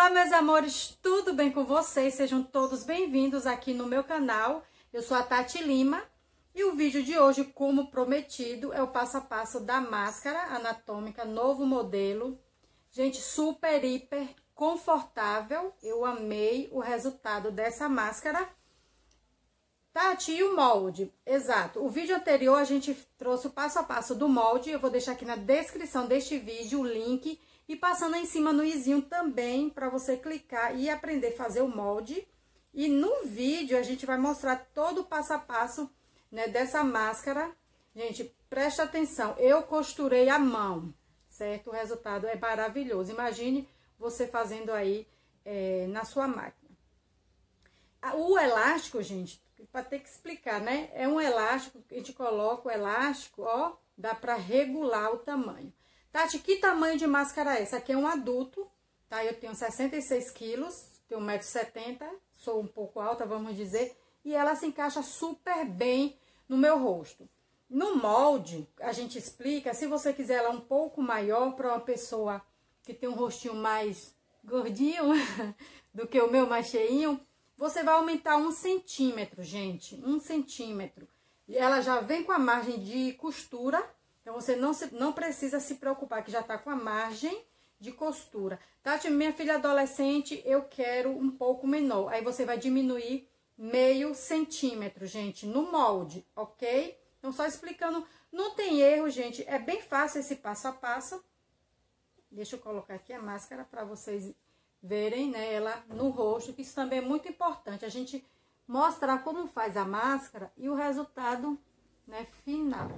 Olá, meus amores, tudo bem com vocês? Sejam todos bem-vindos aqui no meu canal. Eu sou a Tati Lima e o vídeo de hoje, como prometido, é o passo a passo da máscara anatômica, novo modelo. Gente, super, hiper confortável. Eu amei o resultado dessa máscara. Tati, e o molde? Exato. O vídeo anterior a gente trouxe o passo a passo do molde. Eu vou deixar aqui na descrição deste vídeo o link. E passando em cima no izinho também, para você clicar e aprender a fazer o molde. E no vídeo a gente vai mostrar todo o passo a passo, né, dessa máscara. Gente, presta atenção, eu costurei à mão, certo? O resultado é maravilhoso. Imagine você fazendo aí na sua máquina. O elástico, gente, para ter que explicar, né? É um elástico, a gente coloca o elástico, ó, dá para regular o tamanho. Tati, que tamanho de máscara é essa? Aqui é um adulto, tá? Eu tenho 66 quilos, tenho 1,70 m, sou um pouco alta, vamos dizer, e ela se encaixa super bem no meu rosto. No molde, a gente explica, se você quiser ela um pouco maior para uma pessoa que tem um rostinho mais gordinho do que o meu, mais cheinho, você vai aumentar 1 centímetro, gente, 1 centímetro. E ela já vem com a margem de costura. Então, você não precisa se preocupar, que já tá com a margem de costura. Tati, minha filha adolescente, eu quero um pouco menor. Aí, você vai diminuir meio centímetro, gente, no molde, ok? Então, só explicando, não tem erro, gente. É bem fácil esse passo a passo. Deixa eu colocar aqui a máscara para vocês verem, né, ela no rosto, que isso também é muito importante. A gente mostrar como faz a máscara e o resultado, né, final.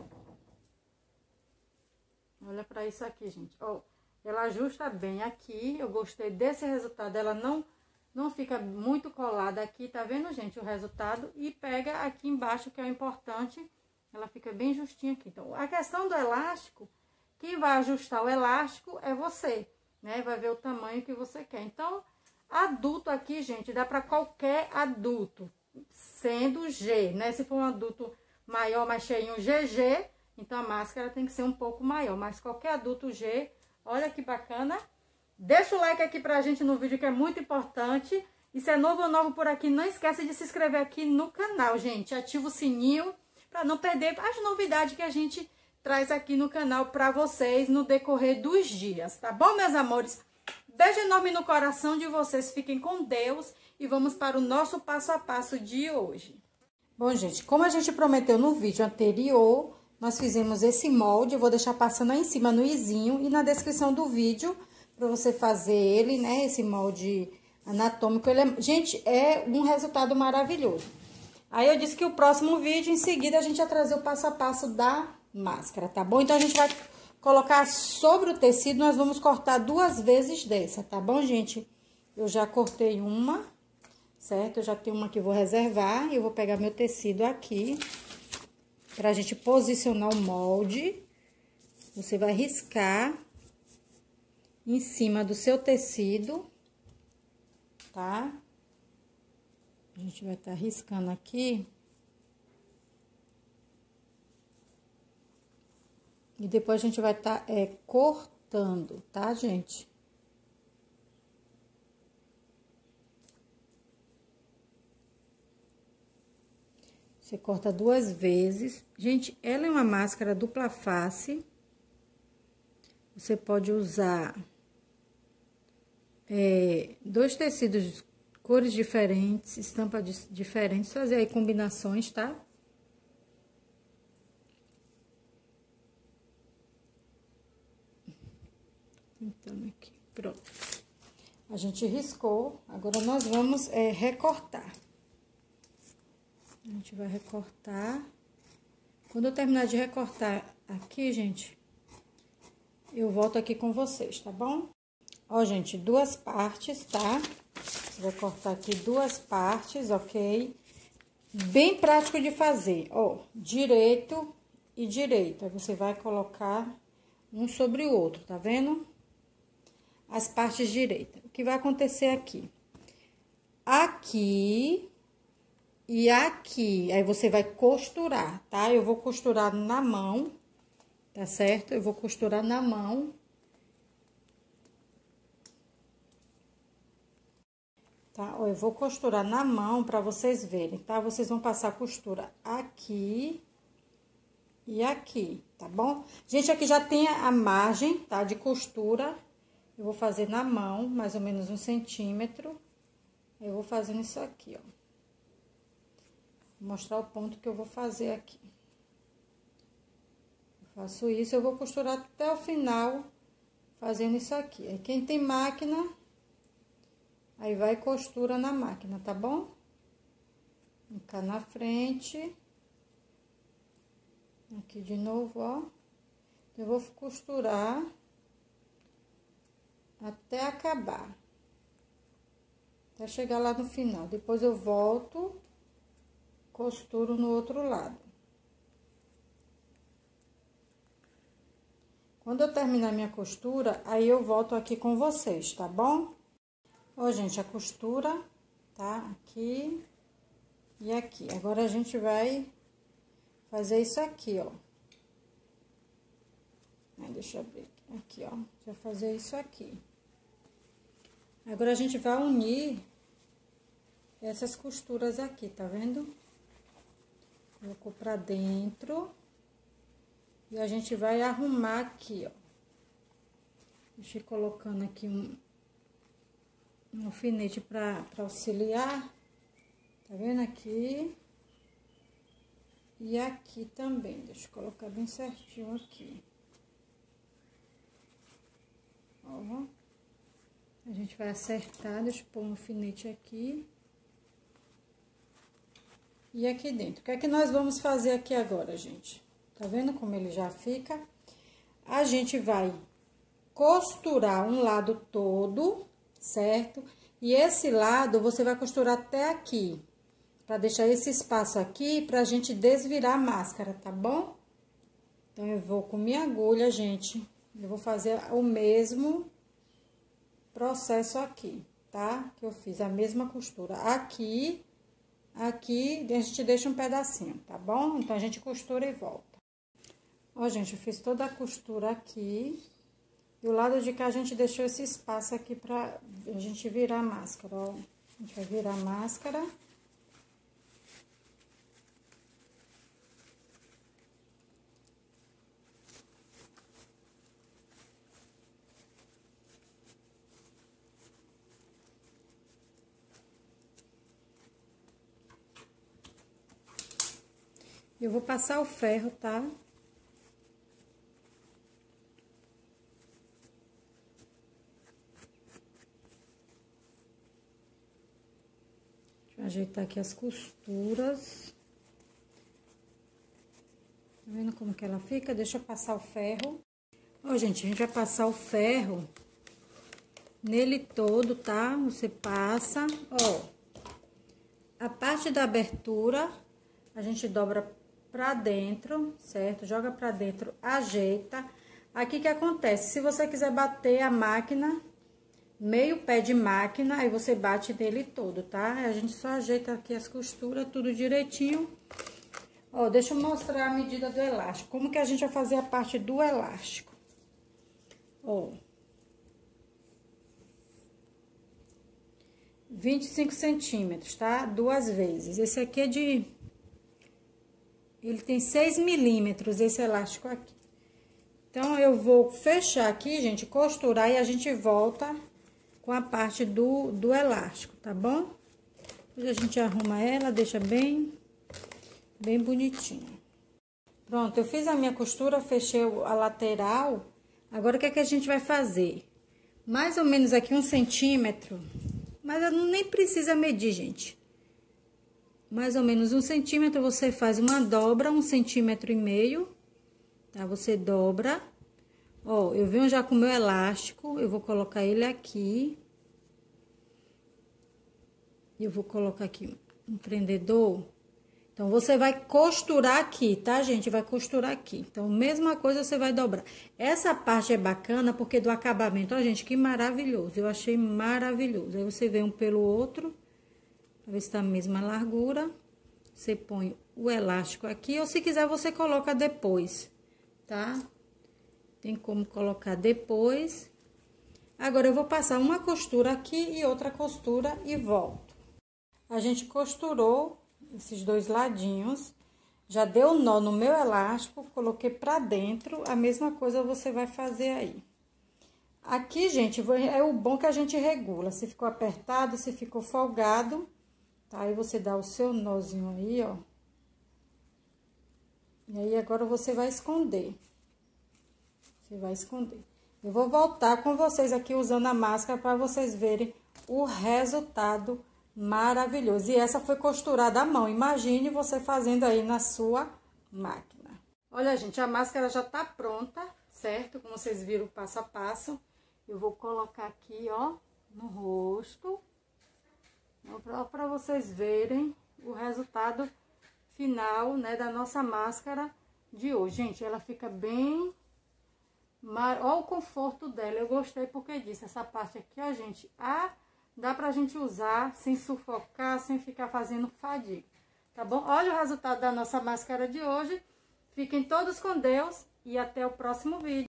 Olha pra isso aqui, gente. Ó, ela ajusta bem aqui. Eu gostei desse resultado. Ela não fica muito colada aqui. Tá vendo, gente, o resultado? E pega aqui embaixo, que é o importante. Ela fica bem justinha aqui. Então, a questão do elástico, quem vai ajustar o elástico é você, né? Vai ver o tamanho que você quer. Então, adulto aqui, gente, dá pra qualquer adulto, sendo G, né? Se for um adulto maior, mais cheinho, GG... Então, a máscara tem que ser um pouco maior, mas qualquer adulto G, olha que bacana. Deixa o like aqui pra gente no vídeo, que é muito importante. E se é novo ou novo por aqui, não esquece de se inscrever aqui no canal, gente. Ativa o sininho pra não perder as novidades que a gente traz aqui no canal pra vocês no decorrer dos dias, tá bom, meus amores? Beijo enorme no coração de vocês, fiquem com Deus e vamos para o nosso passo a passo de hoje. Bom, gente, como a gente prometeu no vídeo anterior, nós fizemos esse molde, eu vou deixar passando aí em cima no izinho e na descrição do vídeo, para você fazer ele, né, esse molde anatômico. Ele gente, é um resultado maravilhoso. Aí, eu disse que o próximo vídeo, em seguida, a gente vai trazer o passo a passo da máscara, tá bom? Então, a gente vai colocar sobre o tecido, nós vamos cortar 2 vezes dessa, tá bom, gente? Eu já cortei uma, certo? Eu já tenho uma que eu vou reservar, e eu vou pegar meu tecido aqui. Pra gente posicionar o molde, você vai riscar em cima do seu tecido, tá? A gente vai estar riscando aqui. E depois a gente vai estar cortando, tá, gente? Você corta 2 vezes. Gente, ela é uma máscara dupla face. Você pode usar 2 tecidos de cores diferentes, estampas diferentes, fazer aí combinações, tá? Tentando aqui, pronto. A gente riscou, agora nós vamos recortar. A gente vai recortar. Quando eu terminar de recortar aqui, gente, eu volto aqui com vocês, tá bom? Ó, gente, 2 partes, tá? Vou cortar aqui 2 partes, ok? Bem prático de fazer, ó, direito e direito. Aí, você vai colocar um sobre o outro, tá vendo? As partes direitas. O que vai acontecer aqui? Aqui... E aqui, aí você vai costurar, tá? Eu vou costurar na mão, tá certo? Eu vou costurar na mão. tá? Ó, eu vou costurar na mão pra vocês verem, tá? Vocês vão passar a costura aqui e aqui, tá bom? Gente, aqui já tem a margem, tá? De costura. Eu vou fazer na mão, mais ou menos 1 centímetro. Eu vou fazendo isso aqui, ó. Vou mostrar o ponto que eu vou fazer aqui. Eu faço isso, eu vou costurar até o final, fazendo isso aqui. Aí, quem tem máquina, aí vai e costura na máquina, tá bom? Ficar na frente. Aqui de novo, ó. Eu vou costurar até acabar. Até chegar lá no final. Depois eu volto, costuro no outro lado. Quando eu terminar minha costura, aí eu volto aqui com vocês, tá bom? Ó, gente, a costura tá aqui e aqui. Agora, a gente vai fazer isso aqui, ó. Aí, deixa eu abrir aqui, ó. Vai fazer isso aqui. Agora, a gente vai unir essas costuras aqui, tá vendo? Colocou pra dentro. E a gente vai arrumar aqui, ó. Deixa eu ir colocando aqui um alfinete pra auxiliar. Tá vendo aqui? E aqui também. Deixa eu colocar bem certinho aqui. Ó. A gente vai acertar, deixa eu pôr um alfinete aqui. E aqui dentro. O que é que nós vamos fazer aqui agora, gente? Tá vendo como ele já fica? A gente vai costurar um lado todo, certo? E esse lado você vai costurar até aqui. Pra deixar esse espaço aqui pra gente desvirar a máscara, tá bom? Então, eu vou com minha agulha, gente. Eu vou fazer o mesmo processo aqui, tá? Que eu fiz a mesma costura aqui. Aqui, a gente deixa um pedacinho, tá bom? Então, a gente costura e volta. Ó, gente, eu fiz toda a costura aqui. E o lado de cá, a gente deixou esse espaço aqui pra a gente virar a máscara, ó. A gente vai virar a máscara. Eu vou passar o ferro, tá? Deixa eu ajeitar aqui as costuras. Tá vendo como que ela fica? Deixa eu passar o ferro. Ó, gente, a gente vai passar o ferro nele todo, tá? Você passa, ó. A parte da abertura, a gente dobra pra dentro, certo? Joga pra dentro, ajeita. Aqui que acontece? Se você quiser bater a máquina, meio pé de máquina, aí você bate nele todo, tá? A gente só ajeita aqui as costuras, tudo direitinho. Ó, deixa eu mostrar a medida do elástico. Como que a gente vai fazer a parte do elástico? Ó. 25 centímetros, tá? 2 vezes. Esse aqui é de... Ele tem 6 milímetros, esse elástico aqui. Então, eu vou fechar aqui, gente, costurar e a gente volta com a parte do elástico, tá bom? Depois a gente arruma ela, deixa bem bonitinha. Pronto, eu fiz a minha costura, fechei a lateral. Agora, o que é que a gente vai fazer? Mais ou menos aqui 1 centímetro, mas nem precisa medir, gente. Mais ou menos 1 centímetro, você faz uma dobra, 1,5 centímetros, tá? Você dobra. Ó, eu venho já com o meu elástico, eu vou colocar ele aqui. Eu vou colocar aqui um prendedor. Então, você vai costurar aqui, tá, gente? Vai costurar aqui. Então, mesma coisa, você vai dobrar. Essa parte é bacana porque do acabamento, ó, gente, que maravilhoso. Eu achei maravilhoso. Aí, você vem um pelo outro. Pra ver se tá a mesma largura. Você põe o elástico aqui, ou se quiser, você coloca depois, tá? Tem como colocar depois. Agora, eu vou passar uma costura aqui e outra costura e volto. A gente costurou esses dois ladinhos, já deu nó no meu elástico, coloquei pra dentro, a mesma coisa você vai fazer aí. Aqui, gente, é o bom que a gente regula, se ficou apertado, se ficou folgado, tá? Aí você dá o seu nozinho aí, ó. E aí, agora você vai esconder. Você vai esconder. Eu vou voltar com vocês aqui usando a máscara para vocês verem o resultado maravilhoso. E essa foi costurada à mão. Imagine você fazendo aí na sua máquina. Olha, gente, a máscara já tá pronta, certo? Como vocês viram o passo a passo. Eu vou colocar aqui, ó, no rosto. Para vocês verem o resultado final, né, da nossa máscara de hoje. Gente, ela fica bem... Olha o conforto dela, eu gostei porque disso. Essa parte aqui, ó, gente, dá pra gente usar sem sufocar, sem ficar fazendo fadiga, tá bom? Olha o resultado da nossa máscara de hoje. Fiquem todos com Deus e até o próximo vídeo.